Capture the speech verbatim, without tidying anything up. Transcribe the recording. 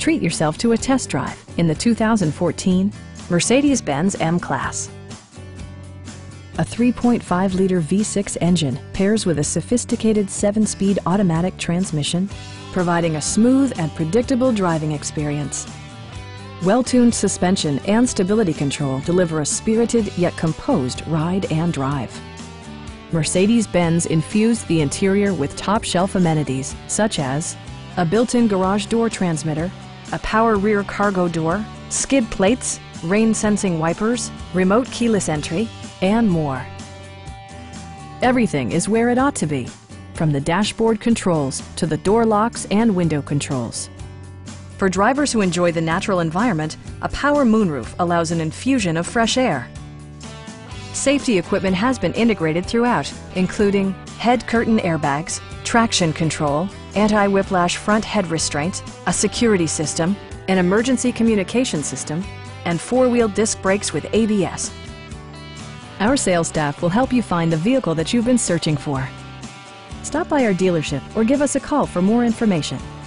treat yourself to a test drive in the two thousand fourteen Mercedes-Benz M-Class. A three point five liter V six engine pairs with a sophisticated seven-speed automatic transmission, providing a smooth and predictable driving experience. Well-tuned suspension and stability control deliver a spirited yet composed ride and drive. Mercedes-Benz infused the interior with top-shelf amenities such as a built-in garage door transmitter, a power rear cargo door, skid plates, rain-sensing wipers, remote keyless entry, and more. Everything is where it ought to be, from the dashboard controls to the door locks and window controls. For drivers who enjoy the natural environment, a power moonroof allows an infusion of fresh air. Safety equipment has been integrated throughout, including head curtain airbags, traction control, anti-whiplash front head restraint, a security system, an emergency communication system, and four-wheel disc brakes with A B S. Our sales staff will help you find the vehicle that you've been searching for. Stop by our dealership or give us a call for more information.